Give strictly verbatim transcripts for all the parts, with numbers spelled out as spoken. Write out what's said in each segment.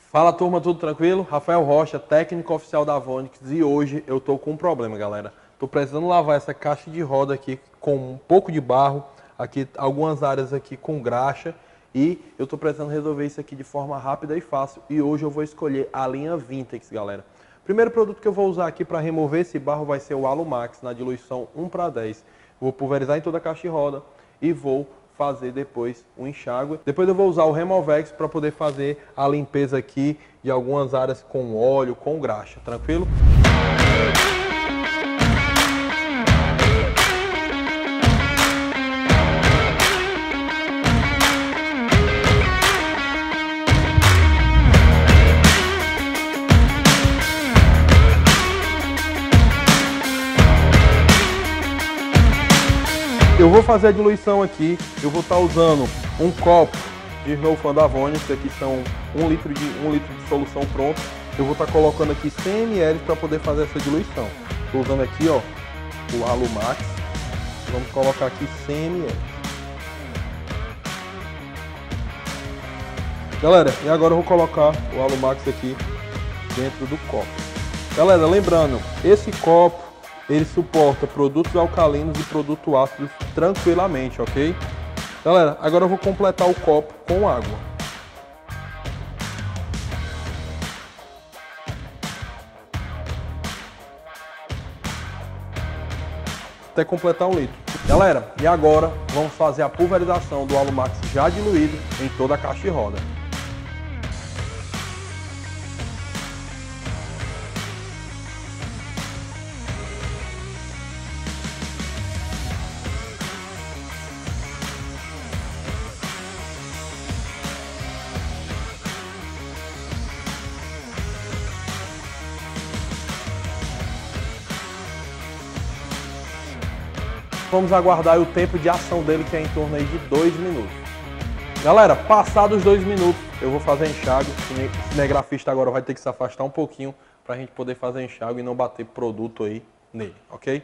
Fala turma, tudo tranquilo? Rafael Rocha, técnico oficial da Vonix, e hoje eu tô com um problema, galera. Tô precisando lavar essa caixa de roda aqui com um pouco de barro, aqui algumas áreas aqui com graxa, e eu tô precisando resolver isso aqui de forma rápida e fácil, e hoje eu vou escolher a linha Vintex, galera. O primeiro produto que eu vou usar aqui para remover esse barro vai ser o Alumax, na diluição um para dez. Vou pulverizar em toda a caixa de roda e vou fazer depois o enxágue. Depois eu vou usar o Removex para poder fazer a limpeza aqui de algumas áreas com óleo, com graxa, tranquilo? Eu vou fazer a diluição aqui, eu vou estar usando um copo de Snowfan da Vonix, aqui são um litro de, um litro de solução pronta. Eu vou estar colocando aqui cem mililitros para poder fazer essa diluição. Estou usando aqui, ó, o Alumax, vamos colocar aqui cem mililitros. Galera, e agora eu vou colocar o Alumax aqui dentro do copo. Galera, lembrando, esse copo ele suporta produtos alcalinos e produtos ácidos tranquilamente, ok? Galera, agora eu vou completar o copo com água. Até completar um litro. Galera, e agora vamos fazer a pulverização do Alumax já diluído em toda a caixa de roda. Vamos aguardar o tempo de ação dele, que é em torno aí de dois minutos. Galera, passados os dois minutos, eu vou fazer enxágue. O cinegrafista agora vai ter que se afastar um pouquinho para a gente poder fazer enxágue e não bater produto aí nele, ok?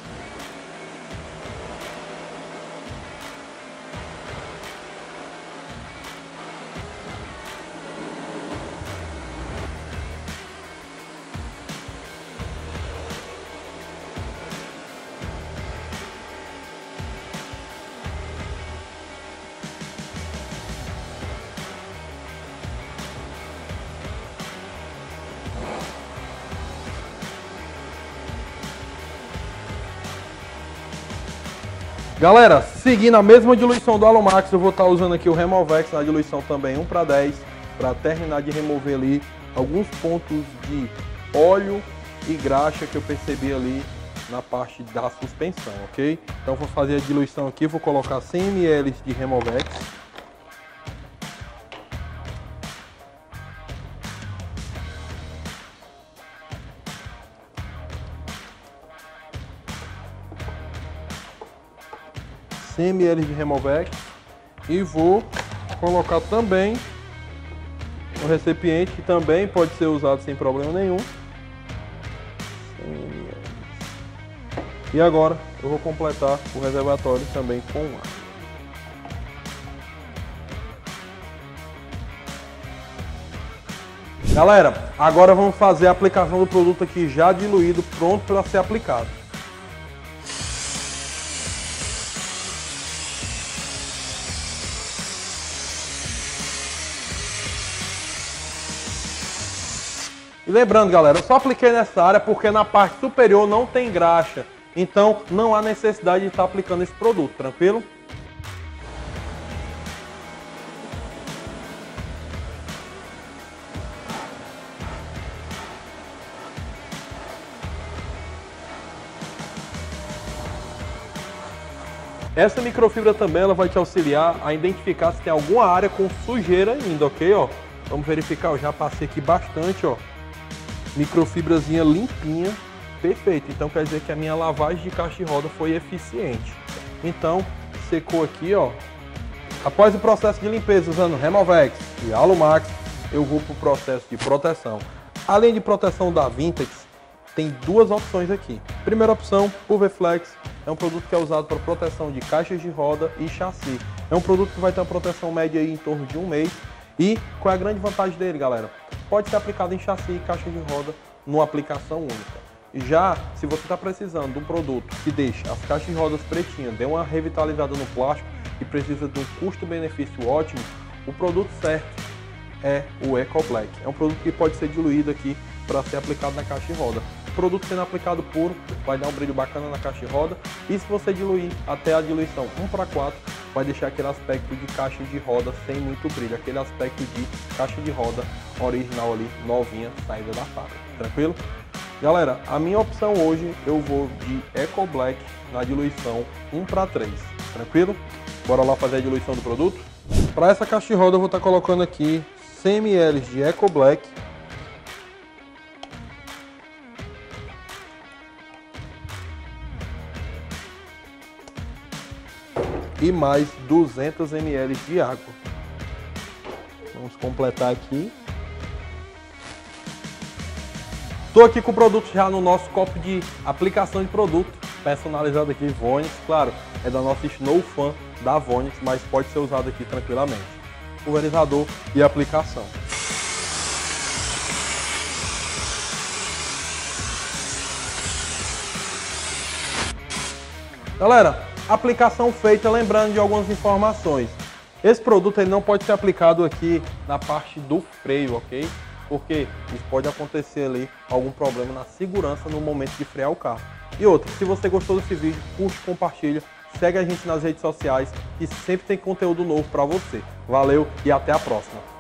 Galera, seguindo a mesma diluição do Alumax, eu vou estar usando aqui o Removex na diluição também um para dez, para terminar de remover ali alguns pontos de óleo e graxa que eu percebi ali na parte da suspensão, ok? Então vou fazer a diluição aqui, vou colocar cem mililitros de Removex. cem mililitros de Removex e vou colocar também um recipiente que também pode ser usado sem problema nenhum. E agora eu vou completar o reservatório também com água. Galera, agora vamos fazer a aplicação do produto aqui já diluído, pronto para ser aplicado. E lembrando, galera, eu só apliquei nessa área porque na parte superior não tem graxa. Então não há necessidade de estar aplicando esse produto, tranquilo? Essa microfibra também ela vai te auxiliar a identificar se tem alguma área com sujeira ainda, ok? Ó, vamos verificar, eu já passei aqui bastante, ó. Microfibrazinha limpinha, perfeito. Então quer dizer que a minha lavagem de caixa de roda foi eficiente. Então secou aqui, ó. Após o processo de limpeza usando Removex e Alumax, eu vou para o processo de proteção. Além de proteção da Vintex, tem duas opções aqui. Primeira opção, Pulverflex, é um produto que é usado para proteção de caixas de roda e chassi. É um produto que vai ter uma proteção média aí em torno de um mês E qual é a grande vantagem dele, galera? Pode ser aplicado em chassi e caixa de roda numa aplicação única. Já se você está precisando de um produto que deixe as caixas de rodas pretinhas, dê uma revitalizada no plástico e precisa de um custo-benefício ótimo, o produto certo é o Eco Black. É um produto que pode ser diluído aqui para ser aplicado na caixa de roda. O produto sendo aplicado puro vai dar um brilho bacana na caixa de roda, e se você diluir até a diluição um para quatro, vai deixar aquele aspecto de caixa de roda sem muito brilho, aquele aspecto de caixa de roda original ali, novinha, saída da fábrica. Tranquilo? Galera, a minha opção hoje eu vou de Eco Black na diluição um para três. Tranquilo? Bora lá fazer a diluição do produto? Para essa caixa de roda eu vou estar colocando aqui cem mililitros de Eco Black. E mais duzentos mililitros de água. Vamos completar aqui. Estou aqui com o produto já no nosso copo de aplicação de produto, personalizado aqui, Vonix. Claro, é da nossa Snow Fan da Vonix, mas pode ser usado aqui tranquilamente. Pulverizador e aplicação. Galera, aplicação feita, lembrando de algumas informações. Esse produto ele não pode ser aplicado aqui na parte do freio, ok? Porque isso pode acontecer ali algum problema na segurança no momento de frear o carro. E outra, se você gostou desse vídeo, curte, compartilha, segue a gente nas redes sociais, que sempre tem conteúdo novo para você. Valeu e até a próxima!